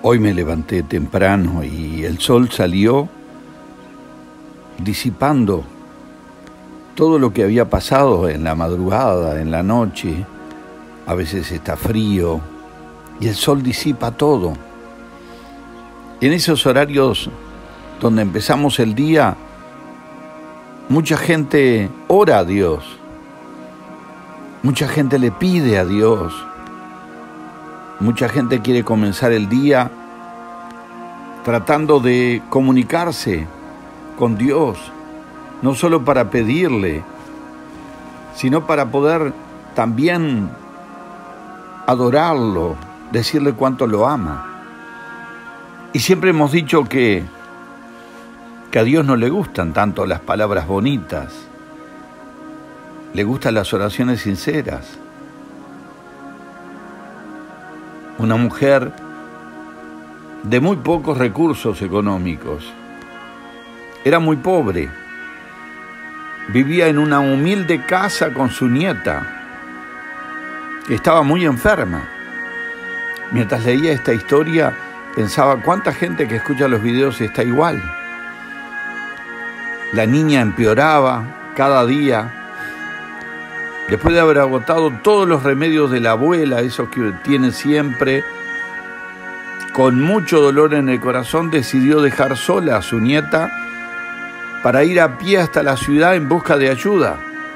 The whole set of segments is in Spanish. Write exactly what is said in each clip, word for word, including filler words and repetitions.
Hoy me levanté temprano y el sol salió disipando todo lo que había pasado en la madrugada, en la noche. A veces está frío y el sol disipa todo. En esos horarios donde empezamos el día, mucha gente ora a Dios, mucha gente le pide a Dios, mucha gente quiere comenzar el día tratando de comunicarse con Dios, no solo para pedirle, sino para poder también adorarlo, decirle cuánto lo ama. Y siempre hemos dicho que, que a Dios no le gustan tanto las palabras bonitas, le gustan las oraciones sinceras. Una mujer de muy pocos recursos económicos, era muy pobre, vivía en una humilde casa con su nieta, que estaba muy enferma. Mientras leía esta historia, pensaba cuánta gente que escucha los videos está igual. La niña empeoraba cada día. Después de haber agotado todos los remedios de la abuela, esos que tiene siempre, con mucho dolor en el corazón, decidió dejar sola a su nieta para ir a pie hasta la ciudad en busca de ayuda.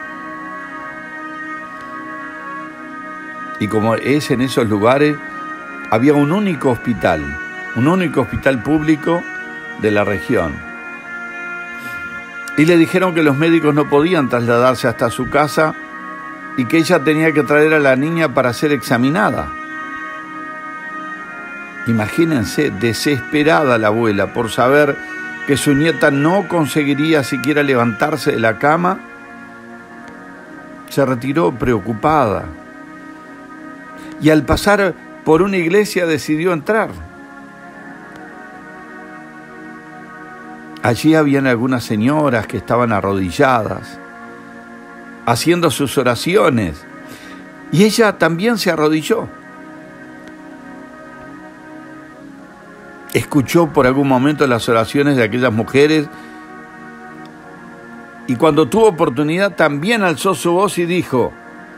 Y como es en esos lugares, había un único hospital, un único hospital público de la región. Y le dijeron que los médicos no podían trasladarse hasta su casa y que ella tenía que traer a la niña para ser examinada. Imagínense, desesperada la abuela por saber que su nieta no conseguiría siquiera levantarse de la cama, se retiró preocupada. Y al pasar por una iglesia decidió entrar. Allí habían algunas señoras que estaban arrodilladas, haciendo sus oraciones, y ella también se arrodilló. Escuchó por algún momento las oraciones de aquellas mujeres y cuando tuvo oportunidad también alzó su voz y dijo: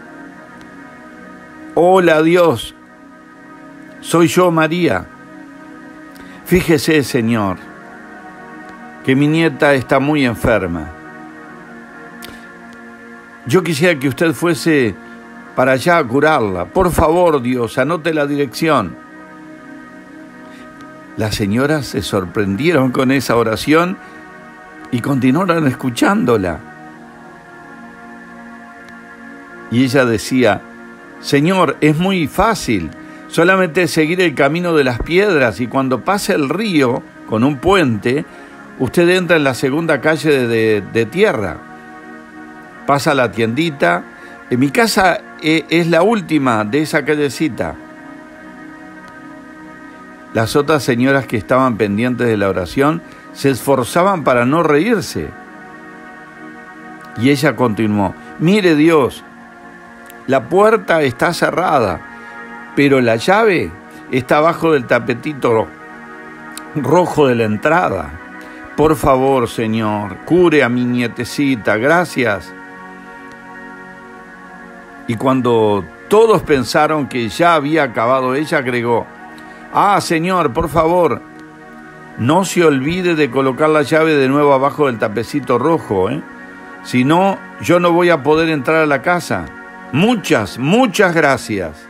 «Hola Dios, soy yo María. Fíjese, Señor, que mi nieta está muy enferma. Yo quisiera que usted fuese para allá a curarla. Por favor, Dios, anote la dirección». Las señoras se sorprendieron con esa oración y continuaron escuchándola. Y ella decía: «Señor, es muy fácil, solamente seguir el camino de las piedras y cuando pase el río con un puente, usted entra en la segunda calle de, de, de tierra, pasa a la tiendita. En mi casa eh, es la última de esa callecita». Las otras señoras que estaban pendientes de la oración se esforzaban para no reírse. Y ella continuó: «Mire Dios, la puerta está cerrada, pero la llave está abajo del tapetito rojo de la entrada. Por favor, Señor, cure a mi nietecita, gracias». Y cuando todos pensaron que ya había acabado, ella agregó: «Ah, Señor, por favor, no se olvide de colocar la llave de nuevo abajo del tapecito rojo, ¿eh? Si no, yo no voy a poder entrar a la casa. Muchas, muchas gracias».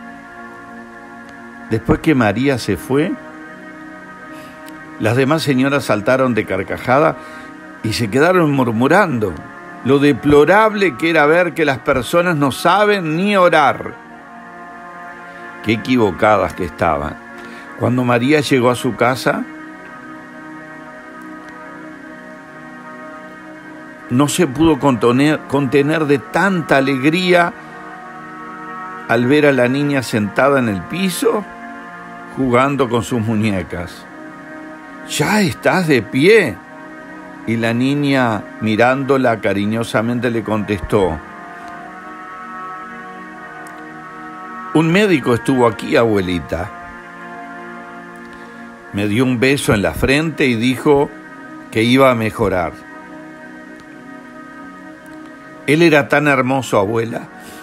Después que María se fue, las demás señoras saltaron de carcajada y se quedaron murmurando lo deplorable que era ver que las personas no saben ni orar. Qué equivocadas que estaban. Cuando María llegó a su casa, no se pudo contener, contener de tanta alegría al ver a la niña sentada en el piso, jugando con sus muñecas. «¿Ya estás de pie?». Y la niña, mirándola cariñosamente, le contestó: «Un médico estuvo aquí, abuelita. me dio un beso en la frente y dijo que iba a mejorar. Él era tan hermoso, abuela.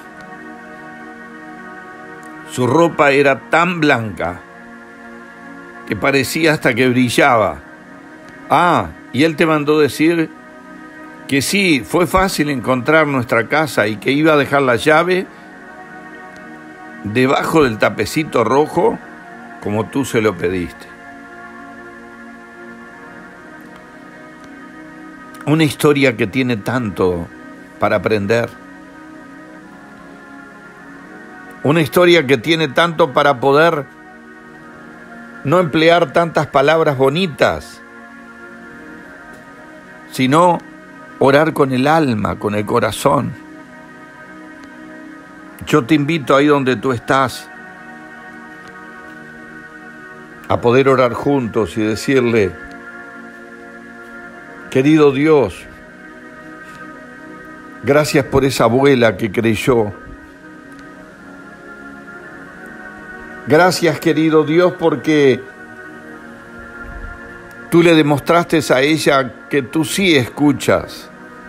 Su ropa era tan blanca que parecía hasta que brillaba. Ah, y él te mandó decir que sí, fue fácil encontrar nuestra casa y que iba a dejar la llave debajo del tapecito rojo como tú se lo pediste. Una historia que tiene tanto para aprender. Una historia que tiene tanto para poder no emplear tantas palabras bonitas, sino orar con el alma, con el corazón. Yo te invito ahí donde tú estás a poder orar juntos y decirle: querido Dios, gracias por esa abuela que creyó. Gracias, querido Dios, porque tú le demostraste a ella que tú sí escuchas.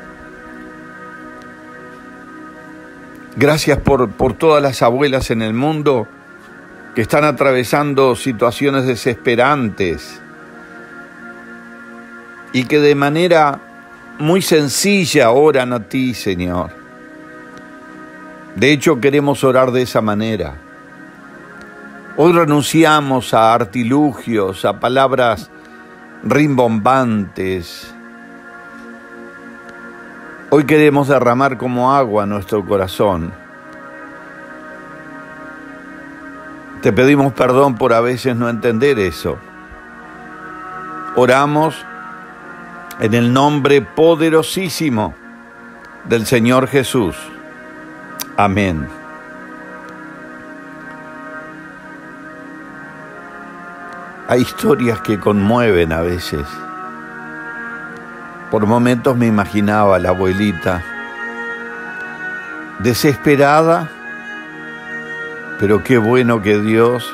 Gracias por, por todas las abuelas en el mundo que están atravesando situaciones desesperantes y que de manera muy sencilla oran a ti, Señor. De hecho, queremos orar de esa manera. Hoy renunciamos a artilugios, a palabras rimbombantes. Hoy queremos derramar como agua nuestro corazón. Te pedimos perdón por a veces no entender eso. Oramos en el nombre poderosísimo del Señor Jesús. Amén. Hay historias que conmueven a veces. Por momentos me imaginaba a la abuelita desesperada, pero qué bueno que Dios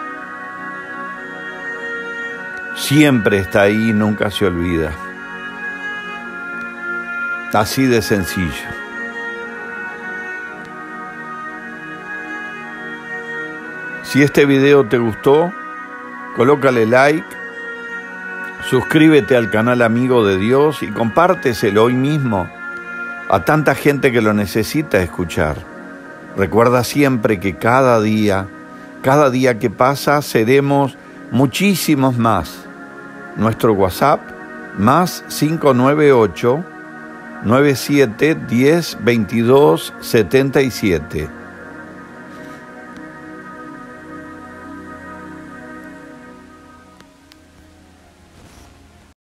siempre está ahí y nunca se olvida. Así de sencillo. Si este video te gustó, colócale like, suscríbete al canal Amigo de Dios y compárteselo hoy mismo a tanta gente que lo necesita escuchar. Recuerda siempre que cada día, cada día que pasa, seremos muchísimos más. Nuestro WhatsApp, más cinco nueve ocho, nueve siete uno cero, dos dos siete siete.